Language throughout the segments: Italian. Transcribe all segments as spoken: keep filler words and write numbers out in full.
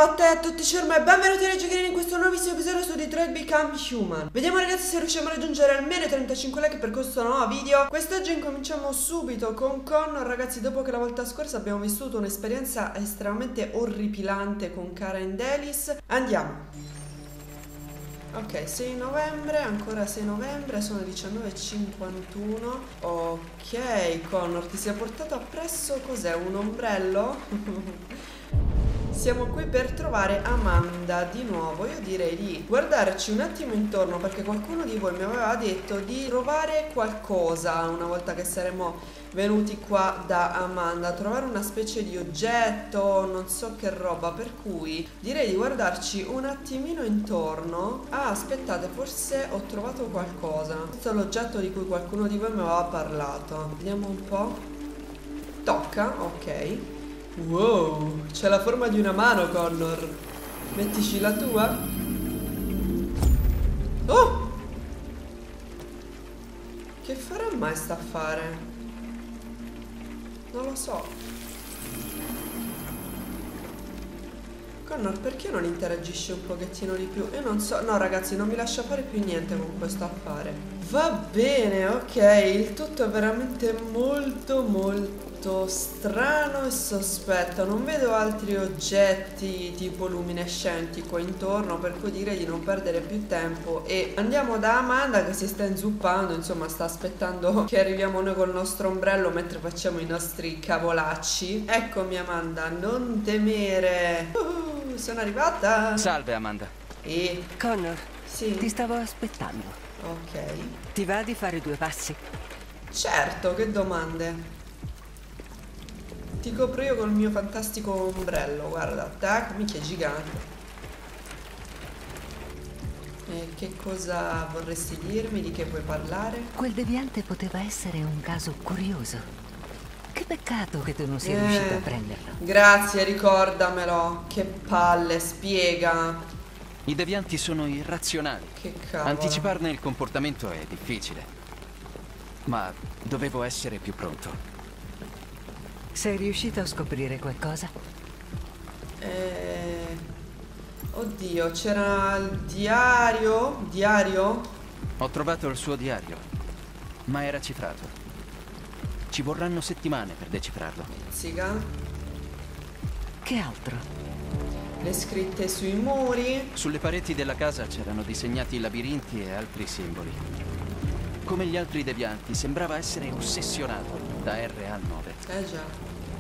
a te a tutti ciurma e benvenuti ai giochini in questo nuovissimo episodio su Detroit Become Human. Vediamo ragazzi se riusciamo a raggiungere almeno i trentacinque like per questo nuovo video. Quest'oggi incominciamo subito con Connor. Ragazzi, dopo che la volta scorsa abbiamo vissuto un'esperienza estremamente orripilante con Karen Delis, andiamo. Ok, sei novembre, ancora sei novembre, sono diciannove e cinquantuno. Ok, Connor, ti sei portato appresso cos'è? Un ombrello? Siamo qui per trovare Amanda di nuovo. Io direi di guardarci un attimo intorno, perché qualcuno di voi mi aveva detto di trovare qualcosa una volta che saremo venuti qua da Amanda, trovare una specie di oggetto, non so che roba, per cui direi di guardarci un attimino intorno. Ah, aspettate, forse ho trovato qualcosa. Questo è l'oggetto di cui qualcuno di voi mi aveva parlato. Vediamo un po'. Tocca, ok. Wow, c'è la forma di una mano, Connor. Mettici la tua. Oh! Che farà mai sta affare? Non lo so. Connor, perché non interagisci un pochettino di più? Io non so. No ragazzi, non mi lascia fare più niente con questo affare. Va bene, ok. Il tutto è veramente molto molto strano e sospetto. Non vedo altri oggetti tipo luminescenti qua intorno, per cui direi di non perdere più tempo e andiamo da Amanda che si sta inzuppando, insomma sta aspettando che arriviamo noi col nostro ombrello mentre facciamo i nostri cavolacci. Eccomi Amanda, non temere. uh, sono arrivata. Salve Amanda. E Connor, sì, ti stavo aspettando. ok. Ti va di fare due passi? Certo, che domande. Ti copro io col mio fantastico ombrello, guarda, tac, minchia, è gigante. E che cosa vorresti dirmi? Di che vuoi parlare? Quel deviante poteva essere un caso curioso. Che peccato che tu non sia Eh, riuscito a prenderlo. Grazie, ricordamelo. Che palle, spiega. I devianti sono irrazionali. Che cavolo. Anticiparne il comportamento è difficile. Ma dovevo essere più pronto. Sei riuscito a scoprire qualcosa? Eh... Oddio, c'era il diario? Diario? Ho trovato il suo diario, ma era cifrato. Ci vorranno settimane per decifrarlo. Pizzica. Che altro? Le scritte sui muri. Sulle pareti della casa c'erano disegnati labirinti e altri simboli. Come gli altri devianti, sembrava essere ossessionato da R A nove. Eh già.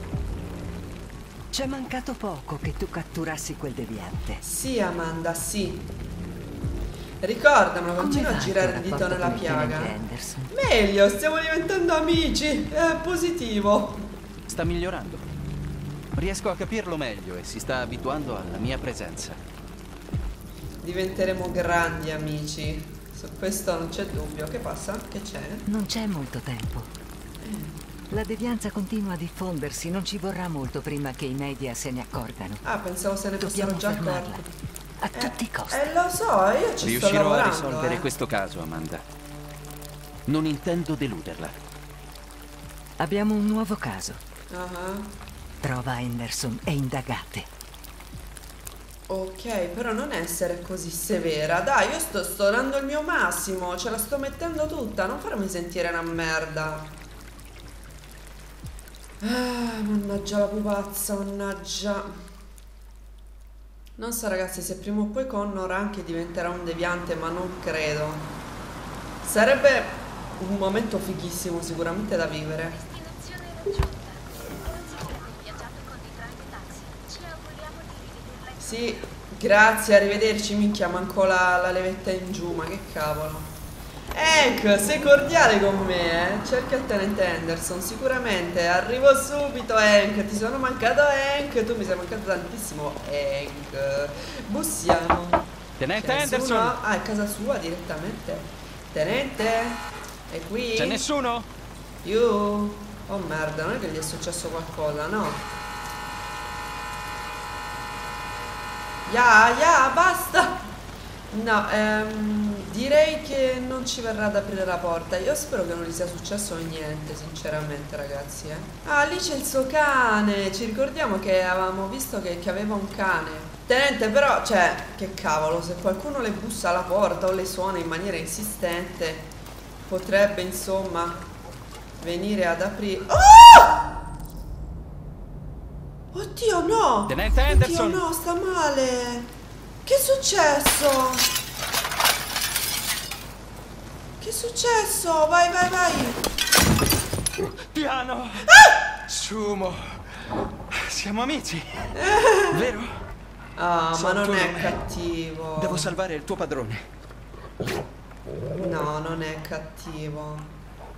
C'è mancato poco che tu catturassi quel deviante. Sì, Amanda, sì. Ricordamelo, continua Come a va girare il il dito rapporto nella con il tenente piaga. Henderson? Meglio, stiamo diventando amici. È positivo. Sta migliorando. Riesco a capirlo meglio e si sta abituando alla mia presenza. Diventeremo grandi amici. Su questo non c'è dubbio. Che passa? Che c'è? Non c'è molto tempo. Eh. La devianza continua a diffondersi, non ci vorrà molto prima che i media se ne accorgano. Ah, pensavo se ne fossero Dobbiamo già fermarla. accorti. A tutti i costi. Eh, lo so, io ci sto Riuscirò lavorando. a risolvere eh. questo caso, Amanda. Non intendo deluderla. Abbiamo un nuovo caso. Ah. Trova Henderson e indagate. Ok, però non essere così severa. Dai, io sto, sto dando il mio massimo. Ce la sto mettendo tutta. Non farmi sentire una merda. Ah, mannaggia la pupazza, mannaggia. Non so ragazzi se prima o poi Connor anche diventerà un deviante, ma non credo. Sarebbe un momento fighissimo sicuramente da vivere. Destinazione raggiunta. Grazie per aver viaggiato con Detroit Taxi. Ci auguriamo di rivederla in Sì, grazie, arrivederci. Minchia, manco la, la levetta in giù, ma che cavolo. Hank, sei cordiale con me, eh? Cerca il tenente Henderson, sicuramente. Arrivo subito, Hank. Ti sono mancato, Hank. Tu mi sei mancato tantissimo, Hank. Bussiamo. Tenente C'è Henderson! nessuno? Ah, è casa sua direttamente. Tenente? È qui? C'è nessuno? You? Oh merda, non è che gli è successo qualcosa, no? Ya, ya, basta! No, ehm, direi che non ci verrà ad aprire la porta. Io spero che non gli sia successo niente, sinceramente, ragazzi, eh. Ah, lì c'è il suo cane. Ci ricordiamo che avevamo visto che, che aveva un cane. Tenente, però, cioè, che cavolo, se qualcuno le bussa alla porta o le suona in maniera insistente, potrebbe, insomma, venire ad aprire. Oh! Oddio, no! Tenente Henderson! Oddio, no, sta male! Che è successo? Che è successo? Vai, vai, vai! Piano! Ah! Sumo! Siamo amici! Eh. Vero? Ah, ma non è Sotto- cattivo. Devo salvare il tuo padrone. No, non è cattivo.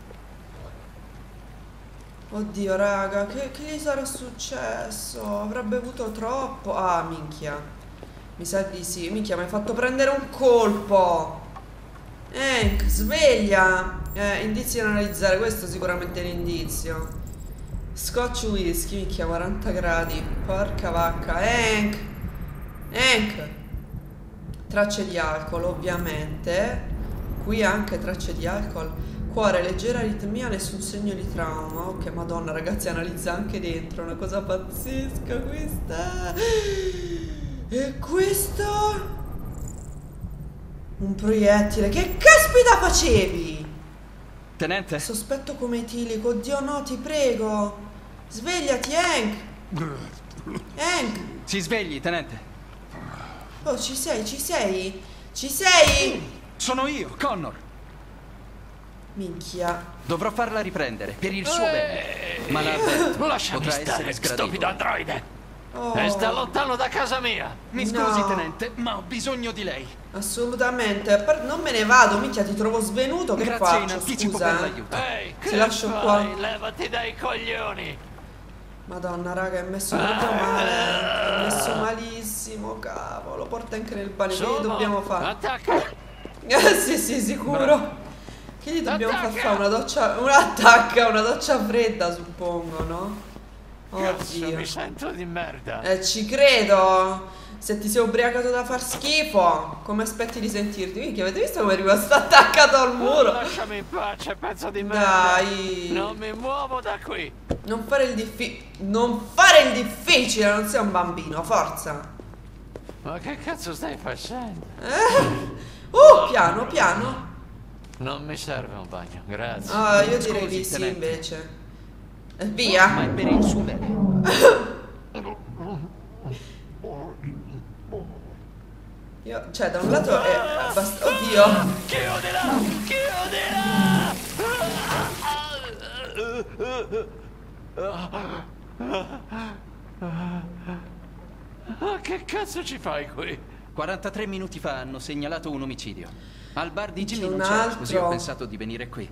Oddio, raga, che, che gli sarà successo? Avrà bevuto troppo? Ah, minchia. Mi sa di sì. Minchia, mi hai fatto prendere un colpo. Hank, sveglia. Eh, indizi da analizzare. Questo sicuramente è l'indizio. Scotch whisky, minchia, quaranta gradi. Porca vacca. Hank. Hank. Tracce di alcol, ovviamente. Qui anche tracce di alcol. Cuore, leggera aritmia, nessun segno di trauma. Ok, madonna, ragazzi, analizza anche dentro. Una cosa pazzesca questa. E questo? Un proiettile. Che caspita facevi? Tenente? Sospetto come etilico. Oddio no, ti prego. Svegliati, Hank. Hank. Si svegli, tenente. Oh, ci sei, ci sei? Ci sei? Sono io, Connor. Minchia. Dovrò farla riprendere per il suo bene. Ma la avverto, Lasciami potrà stare, essere stupido sgradevole. androide! Oh, E sta lontano da casa mia! Mi scusi, No. tenente, ma ho bisogno di lei. assolutamente. Per- non me ne vado, minchia, ti trovo svenuto. Che Grazie in faccio? anticipo Scusa. per eh. l'aiuto. Ehi, Ti che lascio fai? qua. Levati dai coglioni! Madonna, raga, è messo proprio male. È messo malissimo, cavolo. Porta anche nel pane. Che gli Sono- dobbiamo fare? Attacca! Eh, sì, sì, sicuro. Che gli dobbiamo far Attacca! fare? Una doccia. Un'attacca, una doccia fredda, suppongo, no? Cazzo, Oddio. mi sento di merda! Eh, ci credo. Se ti sei ubriacato da far schifo, come aspetti di sentirti? Minchia, avete visto come è rimasto attaccato al Oh, muro? lasciami in pace, pezzo di merda! Dai. Non mi muovo da qui! Non fare il difficile. Non fare il difficile, non sei un bambino, forza. Ma che cazzo stai facendo? Eh? Uh, piano, piano. Non mi serve un bagno, grazie. Ah, io direi Scusi, di sì, tenente. invece. Eh, Ma via. è per il suo bene. Io, cioè, da un lato è abbastanza. Oddio. Chiudila! Chiudila! Ah, che cazzo ci fai qui? quarantatré minuti fa hanno segnalato un omicidio. Al bar di Jimmy C'è non un c'era, altro. così ho pensato di venire qui.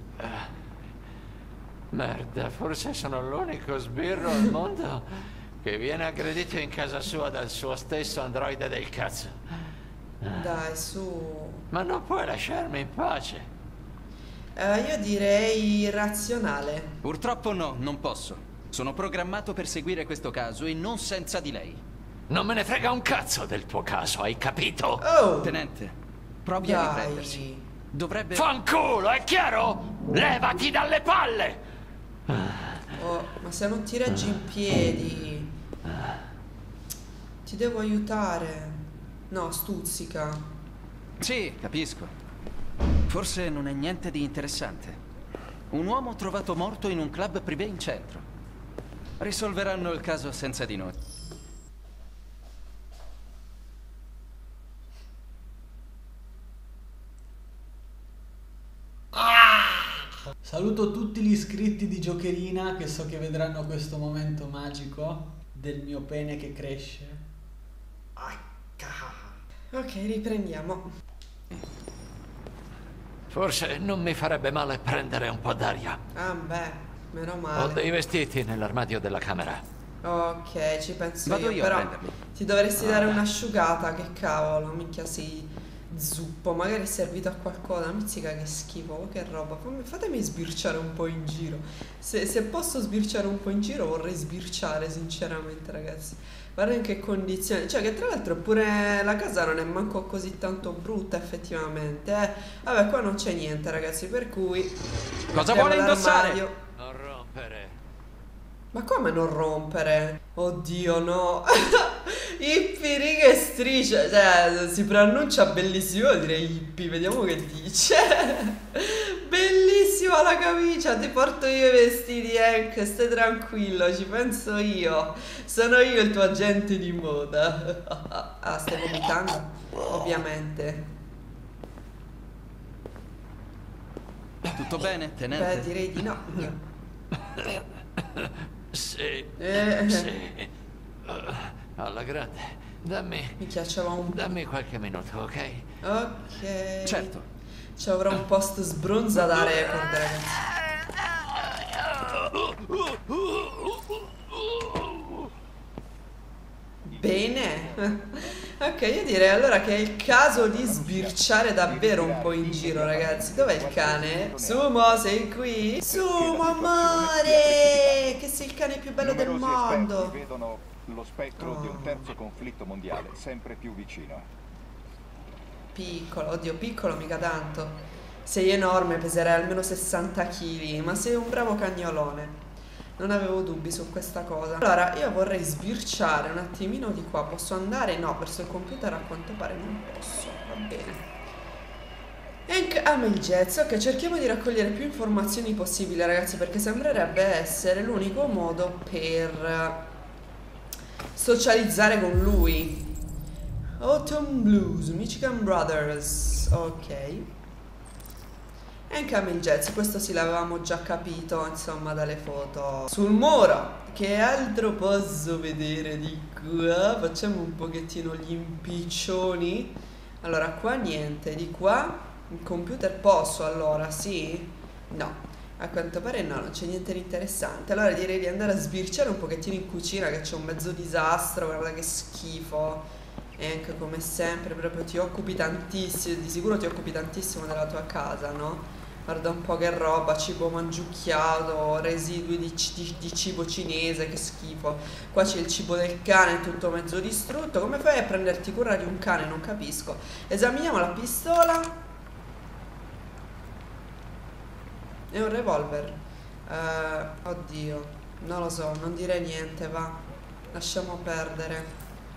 Merda, forse sono l'unico sbirro al mondo che viene aggredito in casa sua dal suo stesso androide del cazzo. Dai, su. Ma non puoi lasciarmi in pace. Eh, io direi razionale. Purtroppo no, non posso. Sono programmato per seguire questo caso e non senza di lei. Non me ne frega un cazzo del tuo caso, hai capito? Oh. Tenente, provi a Dai. riprendersi. Dovrebbe... Fanculo, è chiaro? Levati dalle palle! Oh, ma se non ti reggi in piedi. Ti devo aiutare. No, stuzzica. Sì, capisco. Forse non è niente di interessante. Un uomo trovato morto in un club privé in centro. Risolveranno il caso senza di noi. Saluto tutti gli iscritti di Giocherina che so che vedranno questo momento magico del mio pene che cresce. Ok, riprendiamo. Forse non mi farebbe male prendere un po' d'aria. Ah, beh, meno Ho male. dei vestiti nell'armadio della camera. Ok, ci penso Vado io, io a però prenderli. ti dovresti dare un'asciugata, che cavolo, minchia sei zuppo, magari è servito a qualcosa, mizzica che schifo, oh, che roba, Fammi- fatemi sbirciare un po' in giro, se, se posso sbirciare un po' in giro vorrei sbirciare sinceramente ragazzi, guarda in che condizioni, cioè che tra l'altro pure la casa non è manco così tanto brutta effettivamente, eh. Vabbè qua non c'è niente ragazzi, per cui Cosa apriamo vuole indossare? l'armadio. Non rompere. Ma come non rompere? Oddio no. Hippie, riga e striscia. Cioè, si preannuncia bellissimo, direi hippie. Vediamo che dice. Bellissima la camicia. Ti porto io i vestiti, Hank. Stai tranquillo, ci penso io. Sono io il tuo agente di moda. Ah, stai vomitando? Ovviamente. Tutto bene, tenente? Beh, direi di no. Sì. Eh. Sì. Alla grande. Dammi. Mi piaceva un po'. Dammi qualche minuto, ok? Ok. Certo. Ci avrò un post sbronza da record, ragazzi. Bene. Ok, io direi allora che è il caso di sbirciare davvero un po' in giro, ragazzi. Dov'è il cane? Sumo, sei qui? Sumo, amore! Che sei il cane più bello del mondo. Vedono lo spettro di un terzo conflitto mondiale sempre più vicino. Piccolo, oddio, piccolo mica tanto. Sei enorme, peserai almeno sessanta chili, ma sei un bravo cagnolone. Non avevo dubbi su questa cosa. Allora, io vorrei sbirciare un attimino di qua. Posso andare? No, verso il computer a quanto pare non posso. Va bene. Hank ama il jazz. Ok, cerchiamo di raccogliere più informazioni possibili, ragazzi, perché sembrerebbe essere l'unico modo per socializzare con lui. Autumn Blues, Michigan Brothers. Ok. Hank ama il jazz, questo sì l'avevamo già capito, insomma, dalle foto sul muro. Che altro posso vedere di qua? Facciamo un pochettino gli impiccioni. Allora, qua niente, di qua il computer posso, allora, sì? No, a quanto pare no, non c'è niente di interessante. Allora direi di andare a sbirciare un pochettino in cucina, che c'è un mezzo disastro, guarda che schifo. Hank, come sempre, proprio ti occupi tantissimo, di sicuro ti occupi tantissimo della tua casa, no? Guarda un po' che roba, cibo mangiucchiato, residui di, di, di cibo cinese, che schifo. Qua c'è il cibo del cane, tutto mezzo distrutto. Come fai a prenderti cura di un cane? Non capisco. Esaminiamo la pistola. È un revolver. Uh, oddio, non lo so, non direi niente, va. Lasciamo perdere.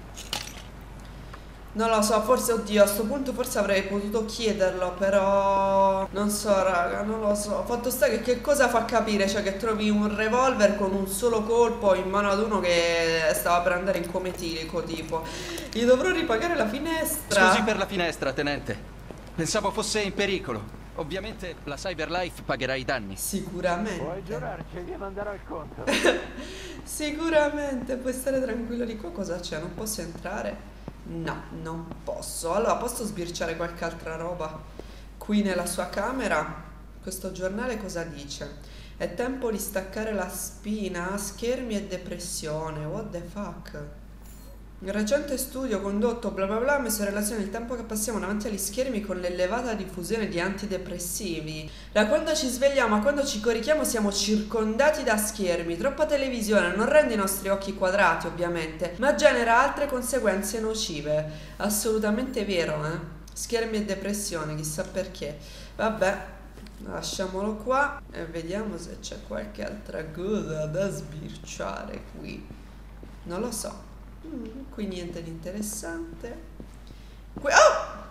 Non lo so, forse, oddio, a sto punto forse avrei potuto chiederlo, però non so, raga, non lo so. Fatto sta che che cosa fa capire, cioè che trovi un revolver con un solo colpo in mano ad uno che stava per andare in coma etilico, tipo. Gli dovrò ripagare la finestra. Scusi per la finestra, tenente. Pensavo fosse in pericolo. Ovviamente la Cyberlife pagherà i danni. Sicuramente. Puoi giurarci, gli manderò il conto. Sicuramente, puoi stare tranquillo. Di qua cosa c'è? Non posso entrare? No, non posso. Allora, posso sbirciare qualche altra roba qui nella sua camera? Questo giornale cosa dice? È tempo di staccare la spina, schermi e depressione. What the fuck? Il recente studio condotto bla bla bla ha messo in relazione il tempo che passiamo davanti agli schermi con l'elevata diffusione di antidepressivi. Da quando ci svegliamo a quando ci corichiamo siamo circondati da schermi. Troppa televisione non rende i nostri occhi quadrati, ovviamente, ma genera altre conseguenze nocive. Assolutamente vero, eh? Schermi e depressione, chissà perché. Vabbè, lasciamolo qua e vediamo se c'è qualche altra cosa da sbirciare qui. Non lo so. Mm, qui niente di interessante. Qui, oh!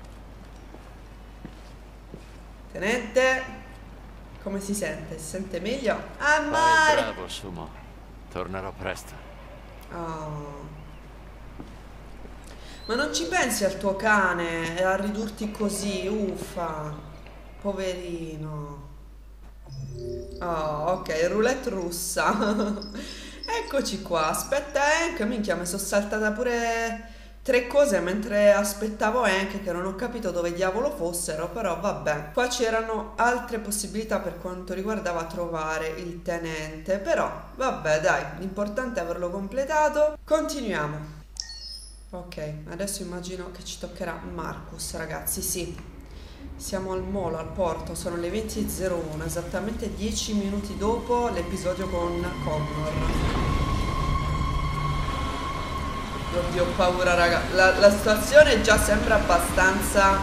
Tenente, come si sente? Si sente meglio? Ah, Vai, bravo, Sumo. Tornerò presto. Oh. Ma non ci pensi al tuo cane a ridurti così? Uffa, poverino. Oh, ok, roulette russa. Eccoci qua, aspetta Hank, minchia mi sono saltata pure tre cose mentre aspettavo Hank che non ho capito dove diavolo fossero, però vabbè. Qua c'erano altre possibilità per quanto riguardava trovare il tenente, però vabbè dai, l'importante è averlo completato. Continuiamo. Ok, adesso immagino che ci toccherà Marcus, ragazzi, sì. Siamo al molo, al porto, sono le venti e zero uno, esattamente dieci minuti dopo l'episodio con Connor. Oddio, ho paura, raga. La, la situazione già sembra abbastanza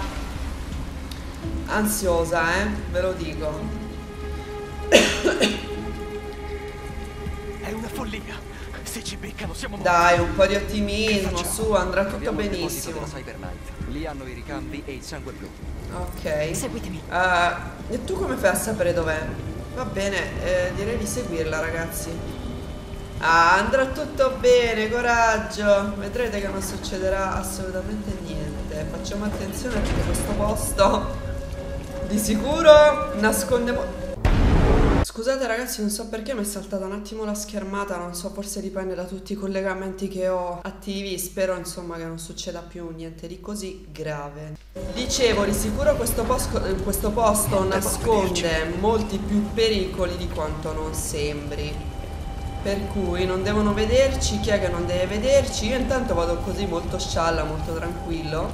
ansiosa, eh? Ve lo dico. È una follia. Se ci beccano siamo morti. Dai, un po' di ottimismo, su, andrà tutto Troviamo il deposito benissimo. della Cyberknife. Lì hanno i ricambi e il sangue blu. Ok. Seguitemi. Uh, e tu come fai a sapere dov'è? Va bene, eh, direi di seguirla, ragazzi. Ah, andrà tutto bene, coraggio. Vedrete che non succederà assolutamente niente. Facciamo attenzione perché questo posto di sicuro nasconde mo- Scusate ragazzi, non so perché mi è saltata un attimo la schermata, non so, forse dipende da tutti i collegamenti che ho attivi, spero insomma che non succeda più niente di così grave. Dicevo, di sicuro questo, posco, questo posto nasconde molti più pericoli di quanto non sembri, per cui non devono vederci, chi è che non deve vederci? Io intanto vado così molto scialla, molto tranquillo.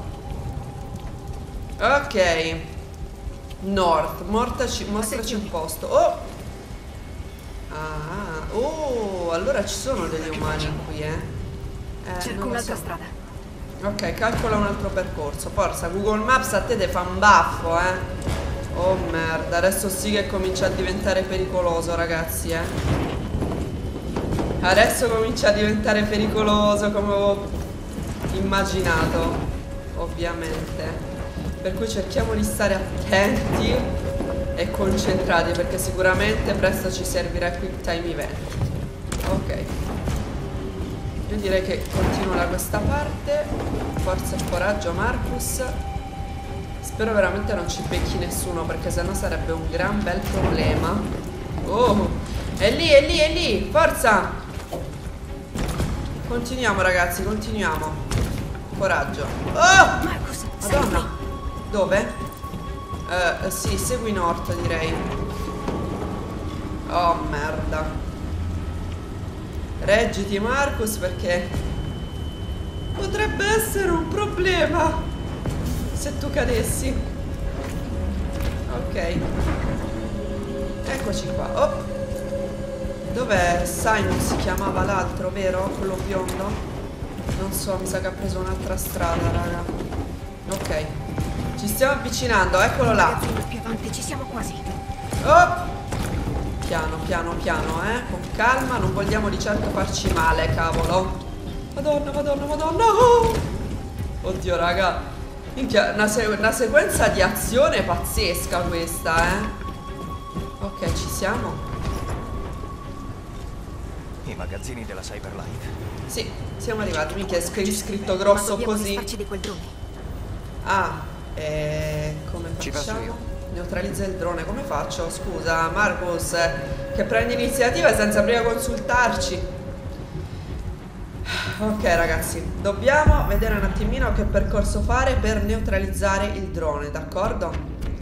Ok. North, mortaci, mostraci un posto. Oh! Ah, oh, allora ci sono degli umani qui, eh. eh Cerco un'altra strada. Ok, calcola un altro percorso. Forza, Google Maps a te te fa un baffo, eh. Oh merda, adesso sì che comincia a diventare pericoloso, ragazzi, eh. Adesso comincia a diventare pericoloso come avevo immaginato, ovviamente. Per cui cerchiamo di stare attenti e concentrati, perché sicuramente presto ci servirà il quick time event. Ok, io direi che continuo da questa parte. Forza e coraggio, Marcus. Spero veramente non ci becchi nessuno, perché sennò sarebbe un gran bel problema. Oh, è lì, è lì, è lì. Forza. Continuiamo ragazzi, continuiamo. Coraggio. Oh, Marcus, Madonna. Dove? Uh, sì, segui North, direi. Oh, merda. Reggiti, Marcus, perché potrebbe essere un problema se tu cadessi. Ok. Eccoci qua. Oh. Dov'è? Simon si chiamava l'altro, vero? Quello biondo? Non so, mi sa che ha preso un'altra strada, raga. Ok. Ci stiamo avvicinando, eccolo là. Più avanti, ci siamo quasi. Oh! Piano, piano, piano, eh. Con calma, non vogliamo di certo farci male, cavolo. Madonna, madonna, madonna. Oh! Oddio, raga. Minchia, una, se una sequenza di azione pazzesca questa, eh. Ok, ci siamo. I magazzini della Cyberknife. Sì, siamo arrivati. Minchia, è scritto grosso così. Di quel drone. Ah. E come facciamo? Neutralizza il drone, come faccio? Scusa, Marcus, che prendi iniziativa senza prima consultarci. Ok ragazzi, dobbiamo vedere un attimino che percorso fare per neutralizzare il drone, d'accordo?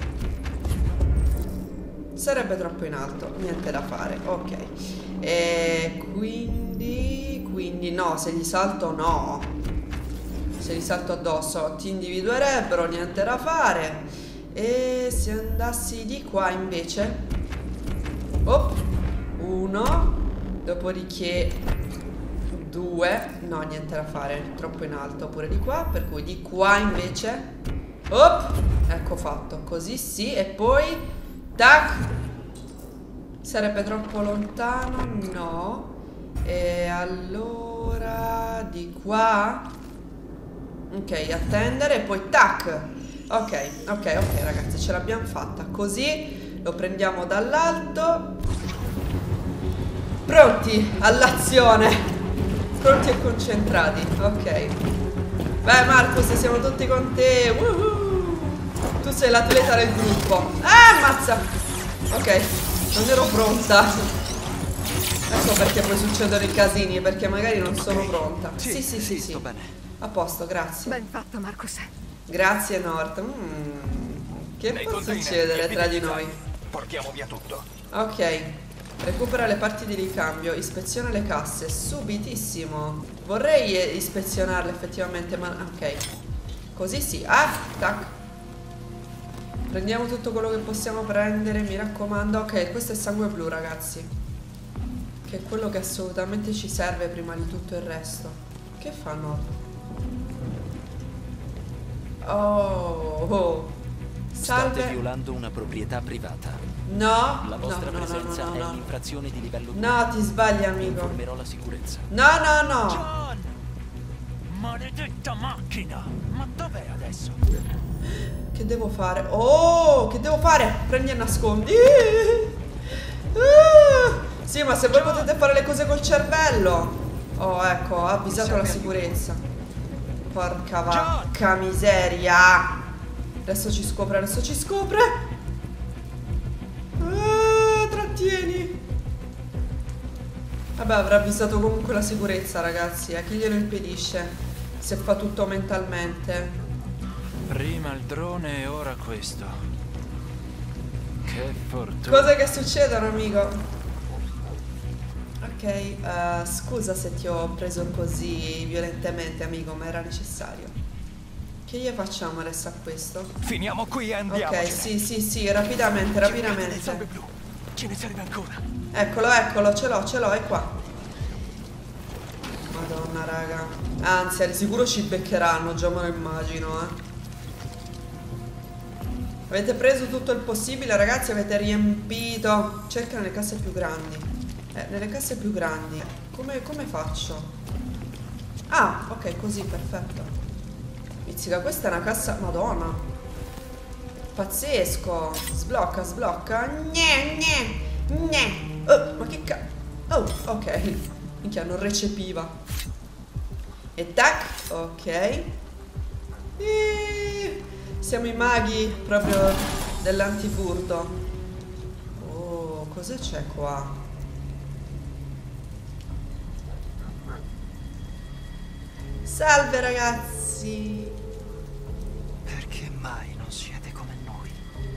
Sarebbe troppo in alto, niente da fare, ok. E quindi... quindi no, se gli salto no. Se li salto addosso ti individuerebbero, niente da fare. E se andassi di qua invece, oh, uno, dopodiché due, no, niente da fare, troppo in alto pure di qua, per cui di qua invece, oh, ecco fatto, così sì, e poi tac, sarebbe troppo lontano, no, e allora di qua. Ok, attendere e poi tac. Ok, ok, ok ragazzi, ce l'abbiamo fatta. Così lo prendiamo dall'alto. Pronti all'azione. Pronti e concentrati. Ok. Beh Marcus, siamo tutti con te. Woohoo! Tu sei l'atleta del gruppo. Ah, ammazza. Ok, non ero pronta. Ecco perché poi succedono i casini, perché magari non sono pronta. Sì, sì, sì, sì, sì. Sto bene. A posto, grazie. Ben fatto, Marcus. Grazie, North. Mm, che Nei può container, succedere tra di noi? Portiamo via tutto. Ok. Recupera le parti di ricambio. Ispeziona le casse. Subitissimo. Vorrei eh, ispezionarle effettivamente, ma... ok. Così sì. Ah, tac. Prendiamo tutto quello che possiamo prendere, mi raccomando. Ok, questo è sangue blu, ragazzi. Che è quello che assolutamente ci serve prima di tutto il resto. Che fa North? Oh, oh. Salve. State violando una proprietà privata. No, La vostra no, no, presenza no, no, è no. un'infrazione di livello due. No, ti sbagli, amico. Informerò la sicurezza. No, no, no. John! Maledetta macchina! Ma dov'è adesso? Che devo fare? Oh, che devo fare? Prendi e nascondi. Uh, sì, ma se voi potete fare le cose col cervello. Oh, ecco, ha avvisato la sicurezza. Porca vacca miseria. Adesso ci scopre, adesso ci scopre. Uh, trattieni. Vabbè, avrà avvisato comunque la sicurezza, ragazzi. A chi glielo impedisce? Se fa tutto mentalmente. Prima il drone e ora questo. Che fortuna. Cose che succedono, amico. Ok, uh, scusa se ti ho preso così violentemente, amico, ma era necessario. Che gli facciamo adesso a questo? Finiamo qui e andiamo. Ok, sì, sì, sì, rapidamente, rapidamente. Ce ne serve ancora. Eccolo, eccolo, ce l'ho, ce l'ho, è qua. Madonna, raga. Anzi, di sicuro ci beccheranno, già me lo immagino, eh. Avete preso tutto il possibile, ragazzi, avete riempito. Cerca nelle casse più grandi. Eh, nelle casse più grandi. Come, come faccio? Ah, ok, così, perfetto. Pizzica, questa è una cassa... Madonna. Pazzesco. Sblocca, sblocca. Gne, gne, gne. Oh, ma che ca... Oh, ok. Minchia, non recepiva. E tac, ok. E... Siamo i maghi proprio dell'antifurto. Oh, cosa c'è qua? Salve ragazzi. Perché mai non siete come noi?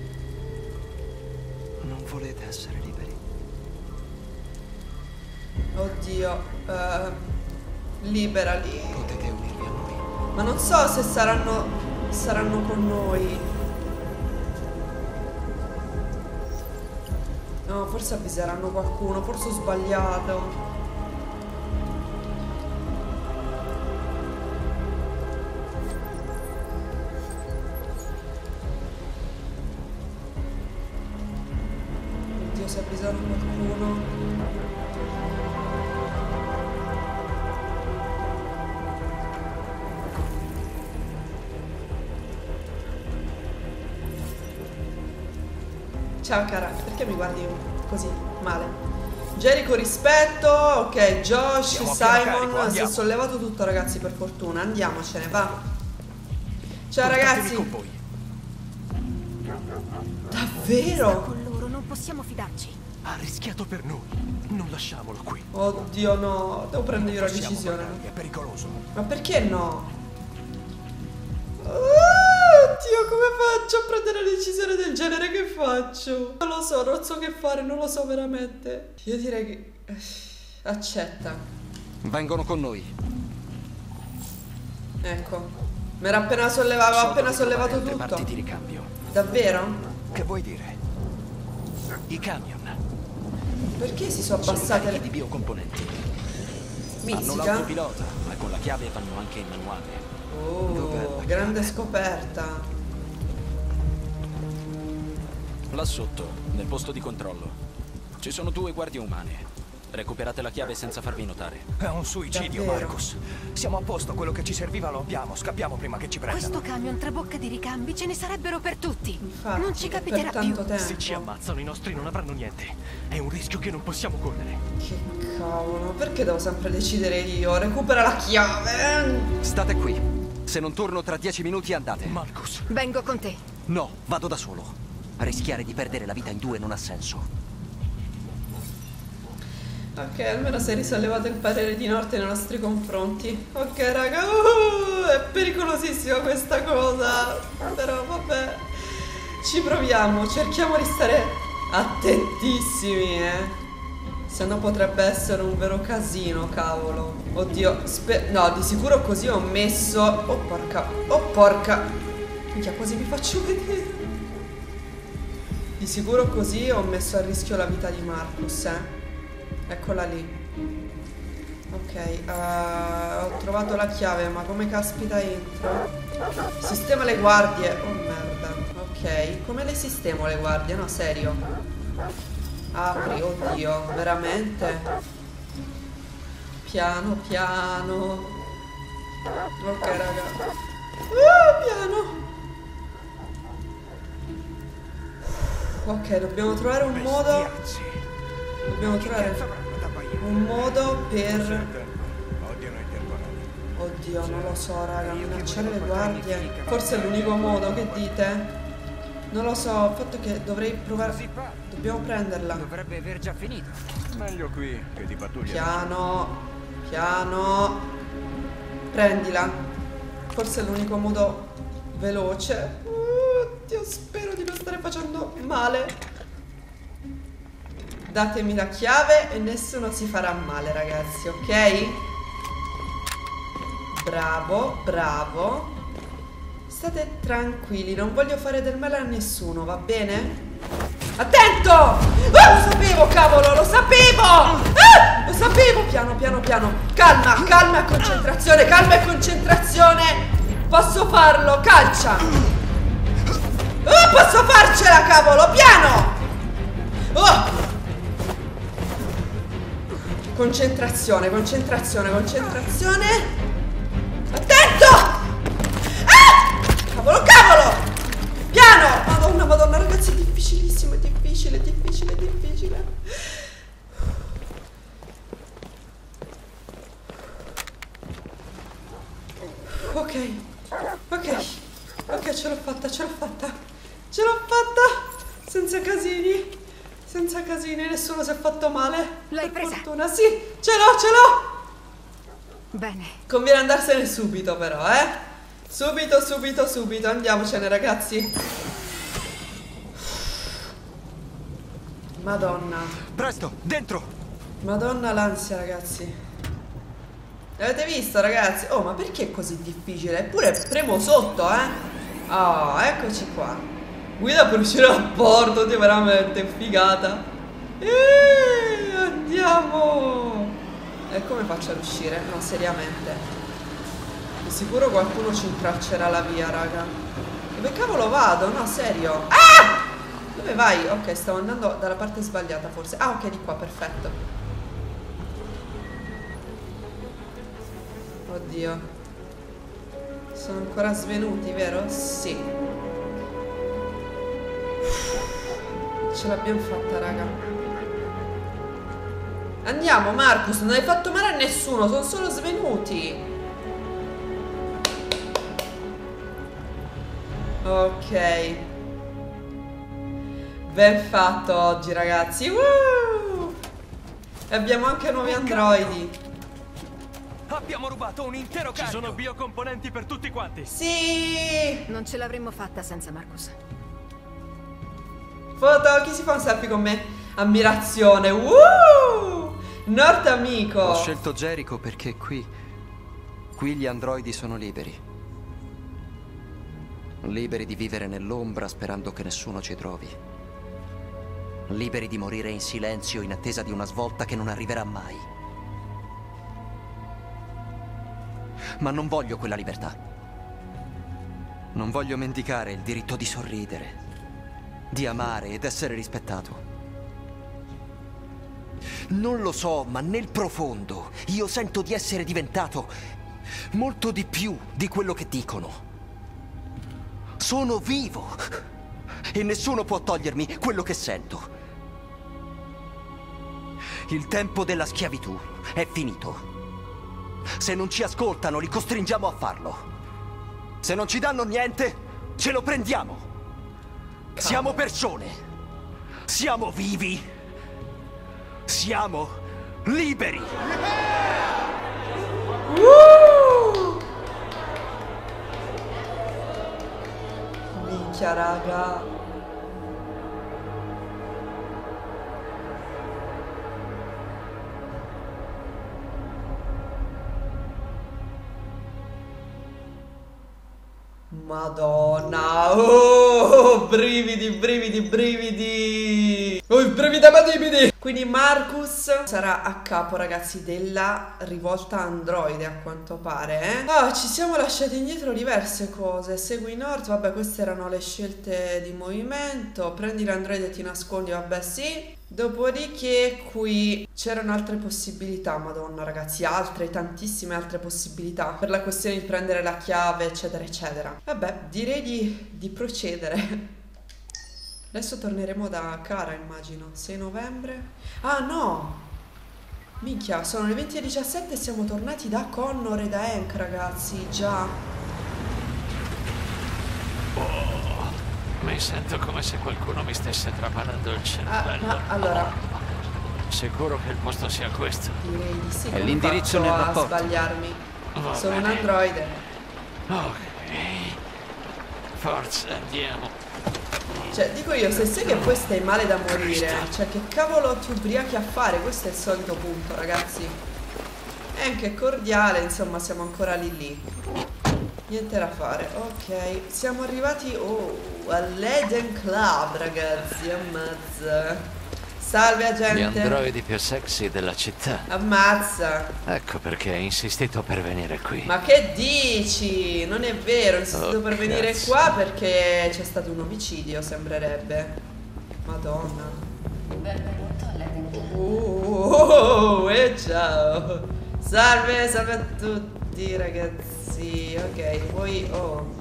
Non volete essere liberi? Oddio, uh, liberali. Potete unirvi a noi. Ma non so se saranno saranno con noi. No, forse avviseranno qualcuno, forse ho sbagliato. Oddio, se avvisano qualcuno. Ciao cara, perché mi guardi così male? Jericho rispetto, ok, Josh, Simon, si è sollevato tutto ragazzi per fortuna, andiamocene, va. Ciao ragazzi. Con voi. Davvero? Con loro non possiamo fidarci. Ha rischiato per noi, non lasciamolo qui. Oddio no, devo prendere io la decisione. È pericoloso. Ma perché no? Oddio, come faccio a prendere una decisione del genere? Che faccio? Non lo so, non so che fare, non lo so veramente. Io direi che... accetta. Vengono con noi. Ecco. Mi era appena sollevato, So appena dove sollevato trovare il tutto. reparti di ricambio. Davvero? Che vuoi dire? I camion. Perché si sono Sono abbassate carichi le... di biocomponenti. Hanno Mizzica? l'autopilota, ma con la chiave vanno anche in manuale. Oh, grande scoperta. Là sotto, nel posto di controllo, ci sono due guardie umane. Recuperate la chiave senza farvi notare. È un suicidio, Davvero? Marcus. Siamo a posto, quello che ci serviva lo abbiamo. Scappiamo prima che ci prendano. Questo camion tre bocca di ricambi ce ne sarebbero per tutti. Infatti, non ci per capiterà più. tanto tempo. Se ci ammazzano i nostri non avranno niente. È un rischio che non possiamo correre. Che cavolo, perché devo sempre decidere io? Recupera la chiave. State qui. Se non torno tra dieci minuti andate. Marcus. Vengo con te. No, vado da solo. Rischiare di perdere la vita in due non ha senso. Ok, almeno si è risollevato il parere di Norte nei nostri confronti. Ok raga, uh, è pericolosissima questa cosa. Però vabbè, ci proviamo, cerchiamo di stare attentissimi, eh. Se no potrebbe essere un vero casino, cavolo. Oddio, spe... no, di sicuro così ho messo... Oh porca, oh porca. Minchia, quasi mi faccio vedere. Di sicuro così ho messo a rischio la vita di Marcus, eh. Eccola lì. Ok, uh, ho trovato la chiave, ma come caspita entro? Sistema le guardie. Oh merda. Ok, come le sistemo le guardie? No, serio. Apri, oddio, veramente? Piano, piano. Ok, raga. Uh, piano. Ok, dobbiamo trovare un modo. Dobbiamo trovare un modo per... Oddio, non lo so, raga. Minacciare le guardie. Forse è l'unico modo, che dite? Non lo so, il fatto è che dovrei provare. Dobbiamo prenderla. Dovrebbe aver già finito. Meglio qui che di pattuglia. Piano, piano. Prendila. Forse è l'unico modo veloce. Oddio, spero di non stare facendo male. Datemi la chiave e nessuno si farà male, ragazzi, ok? Bravo, bravo. State tranquilli, non voglio fare del male a nessuno, va bene? Attento! Ah, lo sapevo, cavolo, lo sapevo! Ah, lo sapevo! Piano, piano, piano. Calma, calma e concentrazione, calma e concentrazione. Posso farlo, calcia. Oh, posso farcela, cavolo, piano! Oh! Concentrazione, concentrazione, concentrazione. Attento! Ah! Cavolo, cavolo! Piano! Madonna, madonna, ragazzi, è difficilissimo, è difficile, è difficile, è difficile. Ok, ok, ok, ce l'ho fatta, ce l'ho fatta. Ce l'ho fatta! Senza casini. Senza casini, nessuno si è fatto male. L'hai per presa? fortuna, sì, ce l'ho, ce l'ho. Bene. Conviene andarsene subito però, eh. Subito, subito, subito. Andiamocene, ragazzi. Madonna. Presto, dentro! Madonna l'ansia, ragazzi. L'avete visto, ragazzi? Oh, ma perché è così difficile? Eppure premo sotto, eh. Oh, eccoci qua. Guida per uscire a bordo, Dio, veramente figata. Eeeh, andiamo. E come faccio ad uscire? No, seriamente. Di sicuro qualcuno ci intraccerà la via, raga. Dove cavolo vado? No, serio. Ah! Dove vai? Ok, stavo andando dalla parte sbagliata forse. Ah, ok, di qua, perfetto. Oddio. Sono ancora svenuti, vero? Sì. Ce l'abbiamo fatta, raga. Andiamo, Marcus, non hai fatto male a nessuno, sono solo svenuti. Ok. Ben fatto oggi, ragazzi. Woo! E abbiamo anche nuovi androidi. Abbiamo rubato un intero carico. Ci sono biocomponenti per tutti quanti. Sì! Non ce l'avremmo fatta senza Marcus. Foto, chi si fa un selfie con me? Ammirazione. Woo! Nord amico. Ho scelto Jericho perché qui Qui gli androidi sono liberi. Liberi di vivere nell'ombra sperando che nessuno ci trovi. Liberi di morire in silenzio in attesa di una svolta che non arriverà mai. Ma non voglio quella libertà. Non voglio mendicare il diritto di sorridere, di amare ed essere rispettato. Non lo so, ma nel profondo io sento di essere diventato molto di più di quello che dicono. Sono vivo e nessuno può togliermi quello che sento. Il tempo della schiavitù è finito. Se non ci ascoltano, li costringiamo a farlo. Se non ci danno niente, ce lo prendiamo. Siamo persone. Siamo vivi. Siamo liberi. Uh! Minchia, raga. Madonna. Oh, brividi, brividi, brividi. Oh, brividi, brividi. Quindi Marcus sarà a capo, ragazzi, della rivolta androide, a quanto pare, eh? Ah, ci siamo lasciati indietro diverse cose. Segui North, vabbè, queste erano le scelte di movimento. Prendi l'androide e ti nascondi, vabbè, sì. Dopodiché qui c'erano altre possibilità, madonna, ragazzi, altre, tantissime altre possibilità per la questione di prendere la chiave, eccetera, eccetera. Vabbè, direi di, di procedere. Adesso torneremo da Kara, immagino. sei novembre. Ah, no! Minchia, sono le venti e diciassette e siamo tornati da Connor e da Hank, ragazzi. Già. Oh, mi sento come se qualcuno mi stesse trapanando il cervello. Ah, ah, allora. Sicuro che il posto sia questo. Direi di sì. È l'indirizzo nel a rapporto. sbagliarmi. Va Sono bene. un androide. Ok. Forza, andiamo. Cioè, dico io, se sai che poi stai male da morire, cioè che cavolo ti ubriachi a fare? Questo è il solito punto, ragazzi. È anche cordiale, insomma, siamo ancora lì lì. Niente da fare. Ok, siamo arrivati oh, all'Eden Club, ragazzi. Ammazza. Salve, agente. Gli androidi più sexy della città. Ammazza. Ecco perché hai insistito per venire qui. Ma che dici? Non è vero, ho insistito Oh, per venire cazzo. qua perché c'è stato un omicidio, sembrerebbe. Madonna. Benvenuto all'Eden Club. Uh, e ciao. Salve, salve a tutti, ragazzi. Ok, voi... Oh.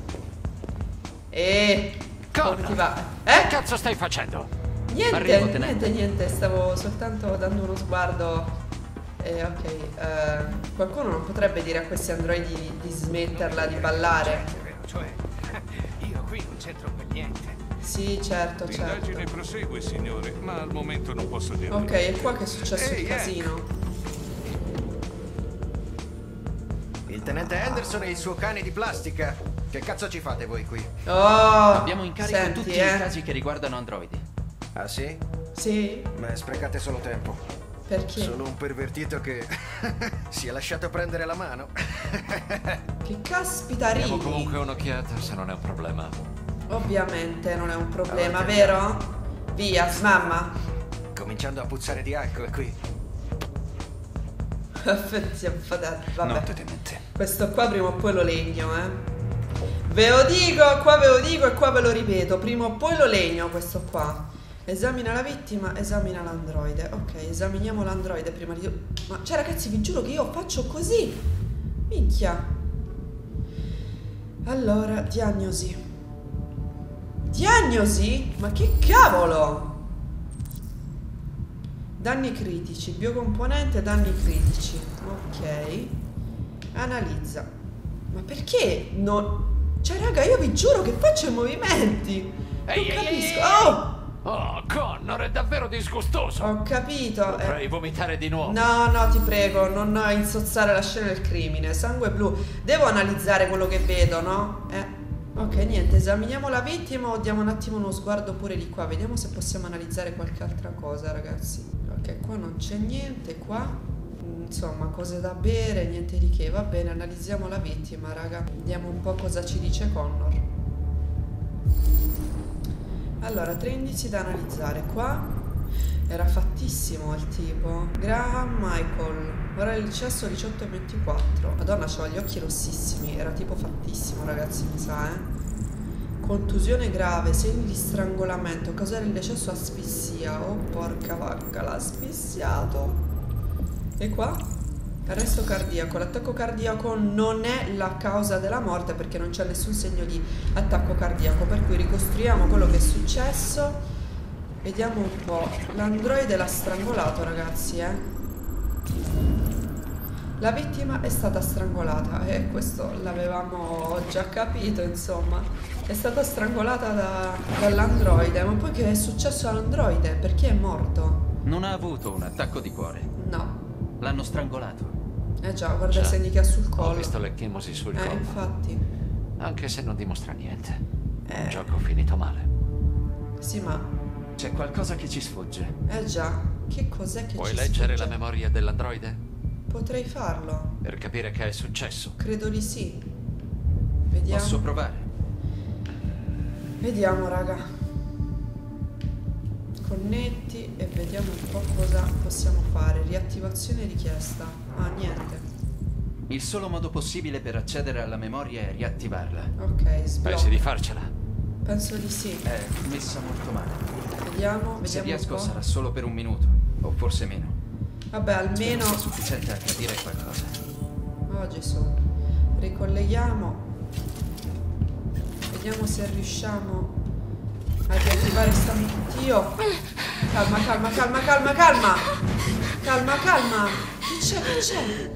E... come ti va? Che Eh? cazzo stai facendo? Niente, Arrivo, niente, tenente. niente. Stavo soltanto dando uno sguardo. Eh, ok. eh, qualcuno non potrebbe dire a questi androidi di, di smetterla di ballare? Cioè, io qui non c'entro per niente. Sì, certo, L'indagine certo. prosegue, signore, ma al momento non posso dirlo. Ok, è qua che è successo Ehi, il casino. Il tenente Henderson e il suo cane di plastica. Che cazzo ci fate voi qui? Oh, Abbiamo in carico senti, tutti eh. i casi che riguardano androidi. Ah sì? Sì? Beh, sprecate solo tempo. Perché? Sono un pervertito che si è lasciato prendere la mano. Che caspita ridi? Diamo comunque un'occhiata se non è un problema. Ovviamente non è un problema, Allora, vero? Via, smamma. Cominciando a puzzare di alcol qui. Vabbè. Notte, tenente. Questo qua prima o poi lo legno, eh. Ve lo dico, qua ve lo dico e qua ve lo ripeto. Prima o poi lo legno questo qua. Esamina la vittima, esamina l'androide. Ok, esaminiamo l'androide prima di... Ma cioè ragazzi, vi giuro che io faccio così. Minchia. Allora, diagnosi. Diagnosi? Ma che cavolo? Danni critici, biocomponente, danni critici. Ok. Analizza. Ma perché non... Cioè raga, io vi giuro che faccio i movimenti. Non Ehi, ehi, capisco. ehi, Oh! Oh, Connor, è davvero disgustoso. Ho capito. Potrei eh. vomitare di nuovo. No, no, ti prego, non insozzare la scena del crimine. Sangue blu. Devo analizzare quello che vedo, no? Eh. Ok, niente, esaminiamo la vittima o diamo un attimo uno sguardo pure di qua. Vediamo se possiamo analizzare qualche altra cosa, ragazzi. Ok, qua non c'è niente, qua. Insomma, cose da bere, niente di che. Va bene, analizziamo la vittima, raga. Vediamo un po' cosa ci dice Connor. Allora, tre indizi da analizzare. Qua era fattissimo il tipo. Graham Michael. Ora il cesso diciotto e ventiquattro. Madonna, c'ho gli occhi rossissimi. Era tipo fattissimo, ragazzi, mi sa, eh. Contusione grave, segni di strangolamento. Causare il decesso, asfissia. Oh, porca vacca, l'ha asfissiato. E qua? Arresto cardiaco. L'attacco cardiaco non è la causa della morte perché non c'è nessun segno di attacco cardiaco. Per cui ricostruiamo quello che è successo. Vediamo un po'. L'androide l'ha strangolato, ragazzi, eh. La vittima è stata strangolata. E questo l'avevamo già capito, insomma. È stata strangolata da, dall'androide. Ma poi che è successo all'androide? Perché è morto? Non ha avuto un attacco di cuore. No. L'hanno strangolato. Eh già, guarda Già. i segni che ha sul collo. Ho visto le chimosi sul Eh, collo. infatti. Anche se non dimostra niente. Eh. Un gioco finito male. Sì, ma... C'è qualcosa che ci sfugge. Eh già. Che cos'è che Puoi ci leggere sfugge? la memoria dell'androide? Potrei farlo. Per capire che è successo. Credo di sì. Vediamo. Posso provare? Vediamo, raga. Connetti e vediamo un po' cosa possiamo fare. Riattivazione richiesta. Ah, niente. Il solo modo possibile per accedere alla memoria è riattivarla. Ok, sblocca. Pensi di farcela? Penso di sì. È messa molto male. Vediamo, vediamo. Se riesco un po'. sarà solo per un minuto, o forse meno. Vabbè, almeno Spero sia sufficiente a capire qualcosa. Oh Gesù. Ricolleghiamo. Vediamo se riusciamo a riattivare sta... Dio. Calma, calma, calma, calma, calma. Calma, calma. Che c'è, che c'è?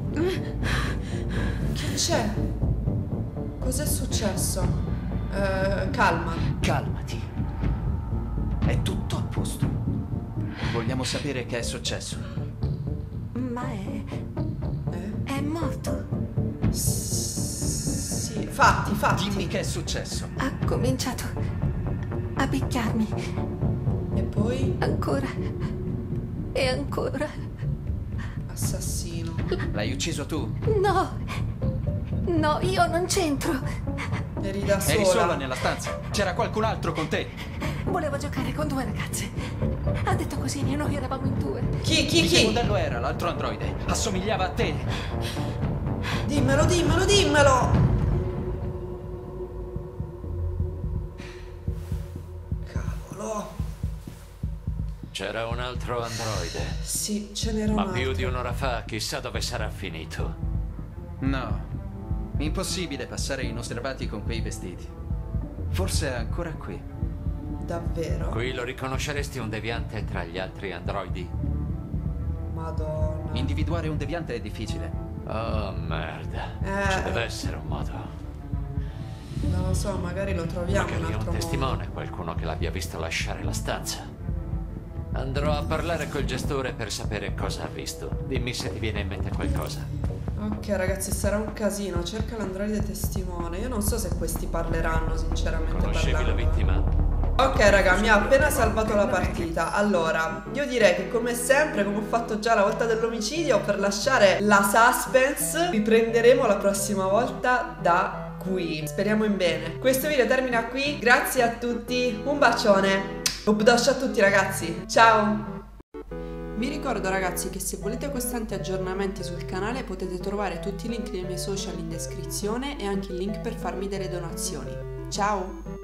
Che c'è? Cos'è successo? Uh, calma. Calmati. È tutto a posto. Vogliamo sapere che è successo. Ma è... Eh? è morto. Sì, fatti, fatti. Dimmi che è successo. Ha cominciato a picchiarmi. E poi? Ancora. E ancora. Assassino. L'hai ucciso tu? No. No, io non c'entro. Eri da sola. Eri sola nella stanza. C'era qualcun altro con te. Volevo giocare con due ragazze. Ha detto così e noi eravamo in due. Chi, chi, Di chi? che modello era l'altro androide? Assomigliava a te. Dimmelo, dimmelo, dimmelo. Cavolo. C'era un altro androide. Sì, ce n'era un Ma altro. più di un'ora fa, chissà dove sarà finito. No. Impossibile passare inosservati con quei vestiti. Forse è ancora qui. Davvero? Qui lo riconosceresti un deviante tra gli altri androidi? Madonna. Individuare un deviante è difficile. Oh, merda. Eh. Ci deve essere un modo. Non lo so, magari lo troviamo in Magari un un altro testimone, modo. qualcuno che l'abbia visto lasciare la stanza. Andrò a parlare col gestore per sapere cosa ha visto. Dimmi se ti viene in mente qualcosa. Ok ragazzi, sarà un casino. Cerca l'androide testimone. Io non so se questi parleranno, sinceramente Conoscevi parlando. la vittima? Ok raga, mi ha appena salvato la partita. Allora, io direi che come sempre, come ho fatto già la volta dell'omicidio, per lasciare la suspense, riprenderemo la prossima volta da qui. Speriamo in bene. Questo video termina qui. Grazie a tutti, un bacione. Ubdosh a tutti ragazzi. Ciao. Vi ricordo ragazzi che se volete costanti aggiornamenti sul canale potete trovare tutti i link dei miei social in descrizione e anche il link per farmi delle donazioni. Ciao!